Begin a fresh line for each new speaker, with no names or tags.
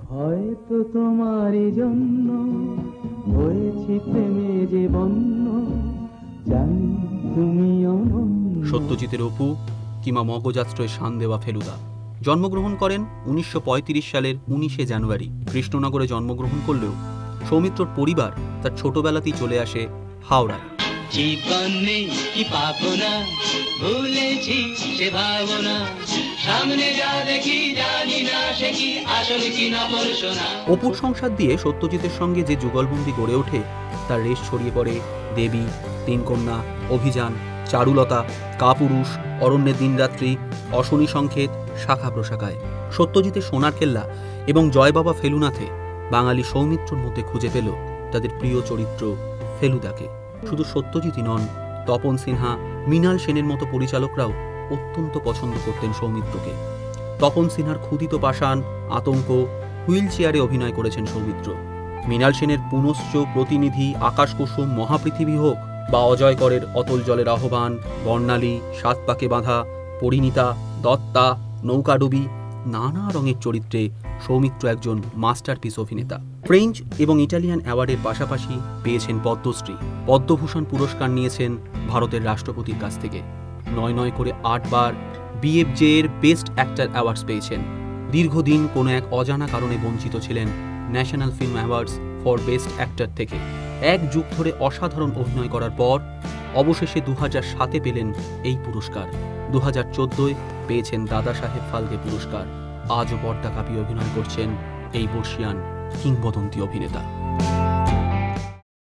হয়তো তোমারই জন্য হয়েছি প্রেমে যে বন্য, জানি তুমি অনন্য।
সত্যজিতের অপু কিংবা মগজাত্রয় শান দেওয়া ফেলুদা জন্মগ্রহণ করেন 1935 সালের 19শে জানুয়ারি। কৃষ্ণনগরে জন্মগ্রহণ করলেও সৌমিত্রর পরিবার তার ছোটবেলাতেই চলে আসে হাওড়ায়।
জীবনে কি পাবো না, ভুলেছি সে ভাবনা, সামনে যা দেখি জানি না সে কি আসল কি নকল সোনা।
অপুর সংসার দিয়ে সত্যজিতের সঙ্গে যে যুগলবন্দি গড়ে ওঠে তার রেশ ছড়িয়ে পড়ে দেবী, তিন কন্যা, অভিযান, চারুলতা, কাপুরুষ, অরণ্যের দিনরাত্রি, অশনি সংকেত, শাখা প্রশাখায়। সত্যজিতের সোনার কেল্লা এবং জয় বাবা ফেলুনাথে বাঙালি সৌমিত্রর মধ্যে খুঁজে পেল তাদের প্রিয় চরিত্র ফেলুদাকে। শুধু সত্যজিৎই নন, তপন সিনহা, মৃণাল সেনের মতো পরিচালকরাও অত্যন্ত পছন্দ করতেন সৌমিত্রকে। তপন সিনহার ক্ষুদিত পাষাণ, আতঙ্ক, হুইল চেয়ারে অভিনয় করেছেন সৌমিত্র। মৃণাল সেনের পুনশ্চ, প্রতিনিধি, আকাশকুসুম, মহাপৃথিবী হোক বা অজয় করের অতল জলের আহ্বান, বর্ণালী, সাত পাকে বাঁধা, পরিণীতা, দত্তা, নৌকাডুবি, নানা রঙের চরিত্রে সৌমিত্র একজন মাস্টারপিস অভিনেতা। ফ্রেঞ্চ এবং ইটালিয়ান অ্যাওয়ার্ডের পাশাপাশি পেয়েছেন পদ্মশ্রী, পদ্মভূষণ পুরস্কার নিয়েছেন ভারতের রাষ্ট্রপতির কাছ থেকে। 9 করে 8 বার BFJ এর বেস্ট অ্যাক্টর অ্যাওয়ার্ডস পেয়েছেন। দীর্ঘদিন কোনো এক অজানা কারণে বঞ্চিত ছিলেন national film awards for best actor থেকে। এক যুগ ধরে অসাধারণ অভিনয় করার পর অবশেষে 2007-এ পেলেন এই পুরস্কার। 2014-এ পেয়েছেন দাদা সাহেব ফালকে পুরস্কার। আজও পর্দা কাঁপিয়ে অভিনয় করছেন এই বর্ষিয়ান কিংবদন্তি অভিনেতা।